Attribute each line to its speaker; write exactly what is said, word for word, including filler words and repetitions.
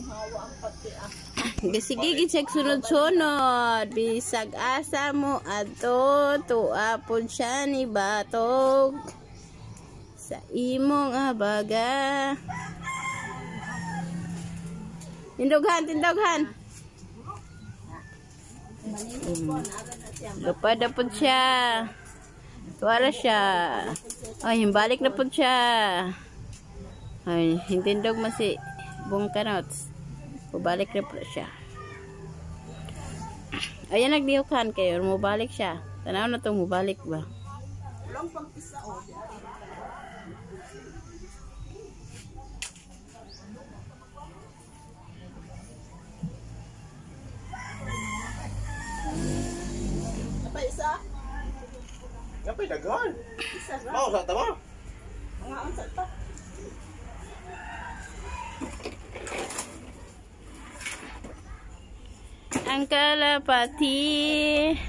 Speaker 1: Sige, gisag sunod-sunod. Bisag asa mo ato, tuapod siya ni batog. Sa imong abaga. Tindoghan, tindoghan. Hmm. Lupada po siya. Tuwala siya. Ay, balik na po siya. Ay, hintindog masi buong kanots. Mubalik na po siya. Ayan, nagdiukan kayo. Mubalik siya. Tanaw na itong mubalik ba?
Speaker 2: Walang pang isa o. Apa isa?
Speaker 3: Apa dagan?
Speaker 2: Isa ra.
Speaker 3: Mau sa tama?
Speaker 2: Mga unsa ta?
Speaker 1: Ang kalapati